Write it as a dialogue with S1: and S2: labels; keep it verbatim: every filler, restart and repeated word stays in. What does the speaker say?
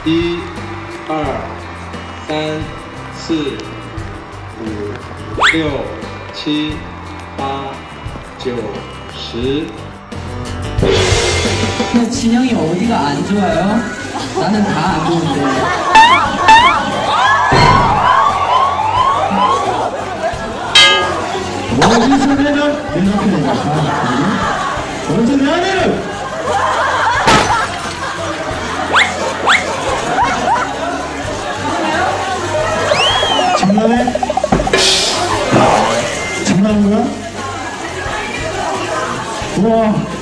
S1: 一、二、三、四、五、六、七、八、九、十。
S2: 근데 진영이 어디가 안 좋아요? 나는 다 안 좋은데.
S3: 어디서 내가 이렇게 된다. 어디서 내 아내를 장난해? 장난한 거야? 우와.